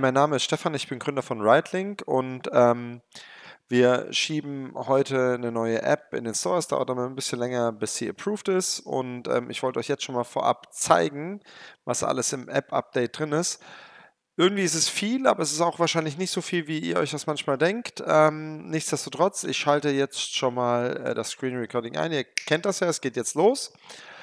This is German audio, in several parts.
mein Name ist Stefan, ich bin Gründer von RideLink und wir schieben heute eine neue App in den Store. Es dauert aber ein bisschen länger, bis sie approved ist und ich wollte euch jetzt schon mal vorab zeigen, was alles im App-Update drin ist. Irgendwie ist es viel, aber es ist auch wahrscheinlich nicht so viel, wie ihr euch das manchmal denkt. Nichtsdestotrotz, ich schalte jetzt schon mal das Screen Recording ein. Ihr kennt das ja, es geht jetzt los.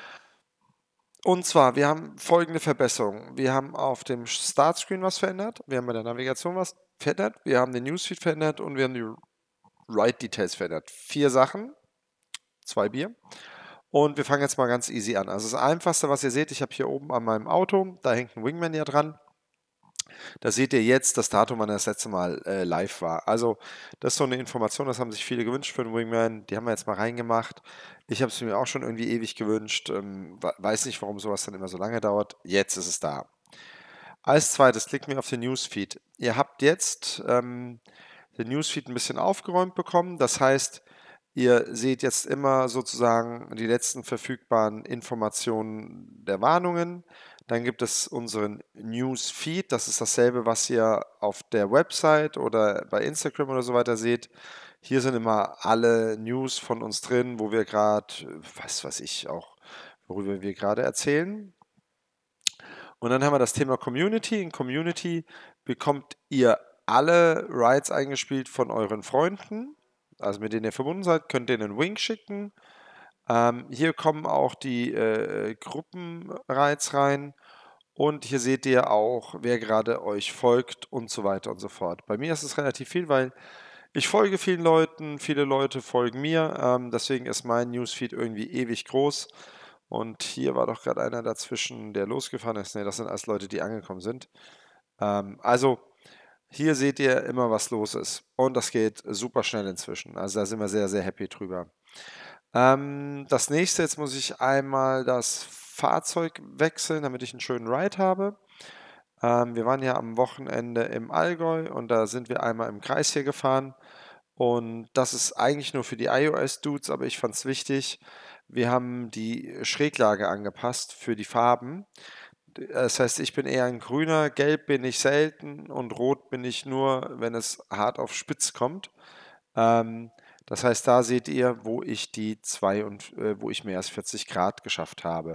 Und zwar, wir haben folgende Verbesserungen. Wir haben auf dem Startscreen was verändert, wir haben bei der Navigation was verändert, wir haben den Newsfeed verändert und wir haben die Ride-Details verändert. 4 Sachen, 2 Bier. Und wir fangen jetzt mal ganz easy an. Also das Einfachste, was ihr seht, ich habe hier oben an meinem Auto, da hängt ein Wingman ja dran. Da seht ihr jetzt das Datum, wann er das letzte Mal live war. Also das ist so eine Information, das haben sich viele gewünscht für den Wingman. Die haben wir jetzt mal reingemacht. Ich habe es mir auch schon irgendwie ewig gewünscht. Weiß nicht, warum sowas dann immer so lange dauert. Jetzt ist es da. Als zweites klicken wir auf den Newsfeed. Ihr habt jetzt den Newsfeed ein bisschen aufgeräumt bekommen. Das heißt, ihr seht jetzt immer sozusagen die letzten verfügbaren Informationen der Warnungen. Dann gibt es unseren Newsfeed. Das ist dasselbe, was ihr auf der Website oder bei Instagram oder so weiter seht. Hier sind immer alle News von uns drin, wo wir gerade, was weiß ich, auch worüber wir gerade erzählen. Und dann haben wir das Thema Community. In Community bekommt ihr alle Rides eingespielt von euren Freunden, also mit denen ihr verbunden seid, könnt ihr einen Wink schicken. Hier kommen auch die Gruppenrides rein. Und hier seht ihr auch, wer gerade euch folgt und so weiter und so fort. Bei mir ist es relativ viel, weil ich folge vielen Leuten, viele Leute folgen mir. Deswegen ist mein Newsfeed irgendwie ewig groß. Und hier war doch gerade einer dazwischen, der losgefahren ist. Ne, das sind alles Leute, die angekommen sind. Also hier seht ihr immer, was los ist. Und das geht super schnell inzwischen. Also da sind wir sehr, sehr happy drüber. Das nächste, jetzt muss ich einmal das Fahrzeug wechseln, damit ich einen schönen Ride habe. Wir waren ja am Wochenende im Allgäu und da sind wir einmal im Kreis hier gefahren. Und das ist eigentlich nur für die iOS-Dudes, aber ich fand es wichtig. Wir haben die Schräglage angepasst für die Farben. Das heißt, ich bin eher ein Grüner, Gelb bin ich selten und Rot bin ich nur, wenn es hart auf spitz kommt. Ähm, Das heißt, da seht ihr, wo ich die wo ich mehr als 40 Grad geschafft habe.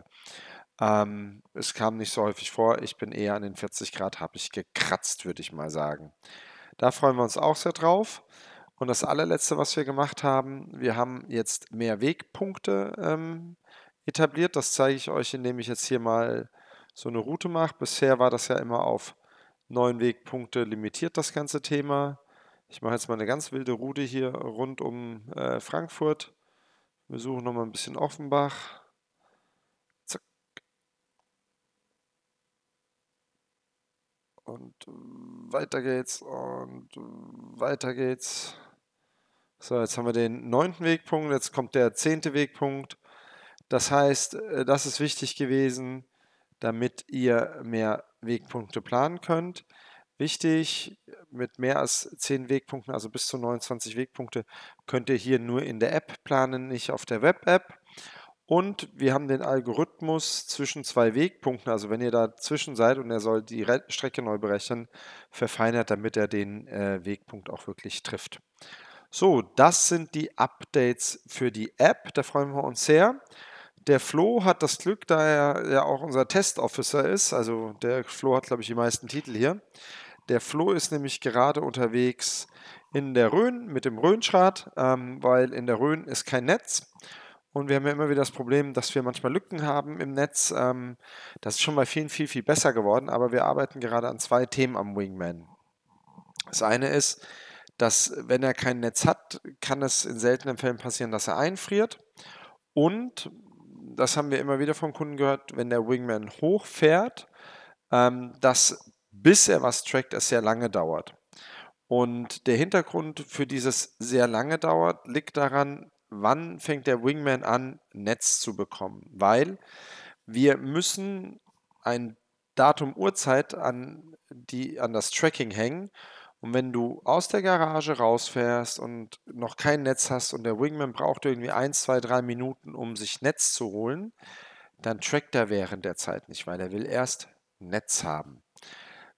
Es kam nicht so häufig vor. Ich bin eher an den 40 Grad, habe ich gekratzt, würde ich mal sagen. Da freuen wir uns auch sehr drauf. Und das allerletzte, was wir gemacht haben, wir haben jetzt mehr Wegpunkte etabliert. Das zeige ich euch, indem ich jetzt hier mal so eine Route mache. Bisher war das ja immer auf 9 Wegpunkte limitiert, das ganze Thema. Ich mache jetzt mal eine ganz wilde Route hier rund um Frankfurt. Wir suchen nochmal ein bisschen Offenbach. Zack. Und weiter geht's und weiter geht's. So, jetzt haben wir den 9. Wegpunkt, jetzt kommt der 10. Wegpunkt. Das heißt, das ist wichtig gewesen, damit ihr mehr Wegpunkte planen könnt. Wichtig, mit mehr als 10 Wegpunkten, also bis zu 29 Wegpunkte, könnt ihr hier nur in der App planen, nicht auf der Web-App. Und wir haben den Algorithmus zwischen 2 Wegpunkten, also wenn ihr dazwischen seid und er soll die Strecke neu berechnen, verfeinert, damit er den Wegpunkt auch wirklich trifft. So, das sind die Updates für die App. Da freuen wir uns sehr. Der Flo hat das Glück, da er ja auch unser Test-Officer ist. Also der Flo hat, glaube ich, die meisten Titel hier. Der Flo ist nämlich gerade unterwegs in der Rhön mit dem Rhönschrad, weil in der Rhön ist kein Netz. Und wir haben ja immer wieder das Problem, dass wir manchmal Lücken haben im Netz. Das ist schon bei vielen viel, viel besser geworden, aber wir arbeiten gerade an 2 Themen am Wingman. Das eine ist, dass wenn er kein Netz hat, kann es in seltenen Fällen passieren, dass er einfriert. Und das haben wir immer wieder vom Kunden gehört, wenn der Wingman hochfährt, dass bis er was trackt, es sehr lange dauert. Und der Hintergrund für dieses sehr lange dauert, liegt daran, wann fängt der Wingman an, Netz zu bekommen. Weil wir müssen ein Datum, Uhrzeit an das Tracking hängen. Und wenn du aus der Garage rausfährst und noch kein Netz hast und der Wingman braucht irgendwie 1, 2, 3 Minuten, um sich Netz zu holen, dann trackt er während der Zeit nicht, weil er will erst Netz haben.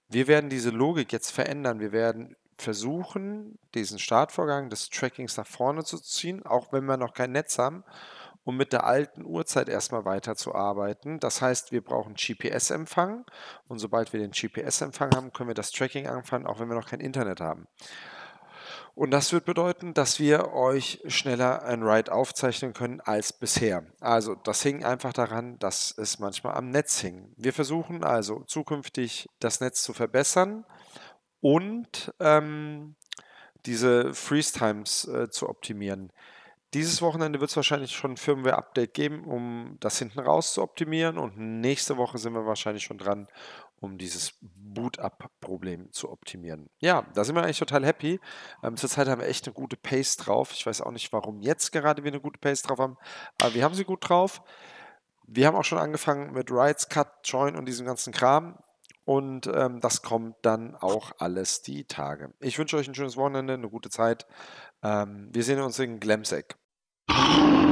Wir werden diese Logik jetzt verändern. Wir werden versuchen, diesen Startvorgang des Trackings nach vorne zu ziehen, auch wenn wir noch kein Netz haben, um mit der alten Uhrzeit erstmal weiterzuarbeiten. Das heißt, wir brauchen GPS-Empfang und sobald wir den GPS-Empfang haben, können wir das Tracking anfangen, auch wenn wir noch kein Internet haben. Und das wird bedeuten, dass wir euch schneller ein Ride aufzeichnen können als bisher. Also das hing einfach daran, dass es manchmal am Netz hing. Wir versuchen also zukünftig das Netz zu verbessern und diese Freeze-Times zu optimieren. Dieses Wochenende wird es wahrscheinlich schon ein Firmware-Update geben, um das hinten raus zu optimieren. Und nächste Woche sind wir wahrscheinlich schon dran, um dieses Boot-Up-Problem zu optimieren. Ja, da sind wir eigentlich total happy. Zurzeit haben wir echt eine gute Pace drauf. Ich weiß auch nicht, warum jetzt gerade wir eine gute Pace drauf haben, aber wir haben sie gut drauf. Wir haben auch schon angefangen mit Rides, Cut, Join und diesem ganzen Kram. Und das kommt dann auch alles die Tage. Ich wünsche euch ein schönes Wochenende, eine gute Zeit. Wir sehen uns in Glemseck.